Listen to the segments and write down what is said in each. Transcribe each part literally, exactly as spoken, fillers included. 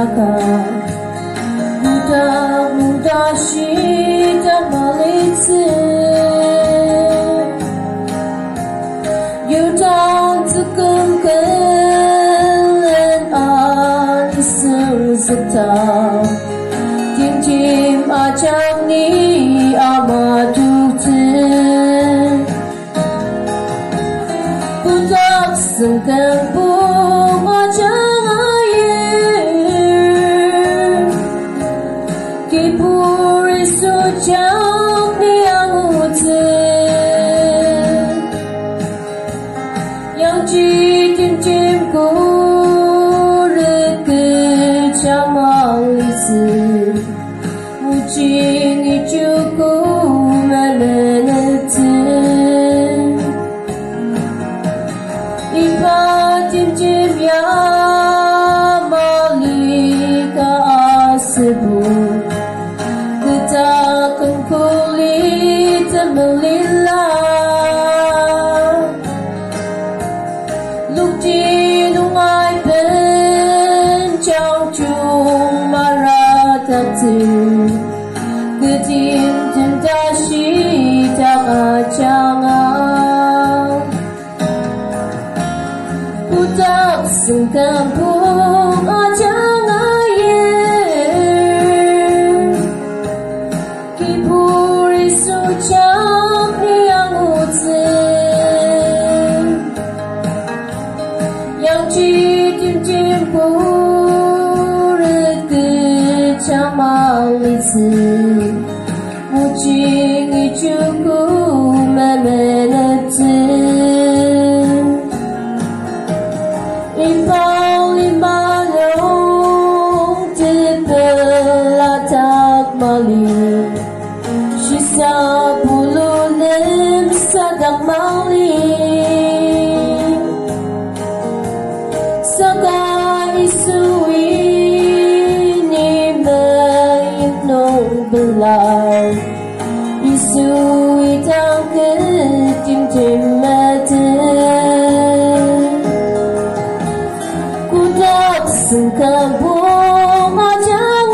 Saka muda-muda shita malitsu Yudan tukumkan anisu zeta Tim-tim ajang ni amaduktu Budak sengkempung ajang air Kipuri sujang ni amutin Yang jitim-tim kurik kecamalisu Mucing ijuku melenetin Ipatim-tim ya malika asebu Letakkan kulit melilah Lúc đi lungai pencang chung maratatu Ketim tentashi tak ajangan Budak sengkampung ajang air Kipuri sujang yang utin Yang jitim-tim kurik kecamalisu Mucing ijuku memenetin Ipau lima long tepelatak mali Sisa bulu lem sadak mali Saka isu ini menong belai Isu itang ketim-tim meten Kudak sengkampung ajang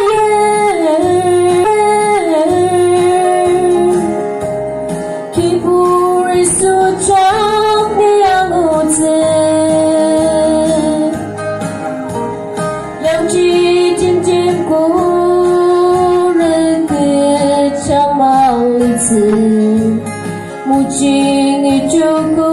air Kipuri sujang yang utin Yang jitim-tim kurik kecamalisu Mucing ijuku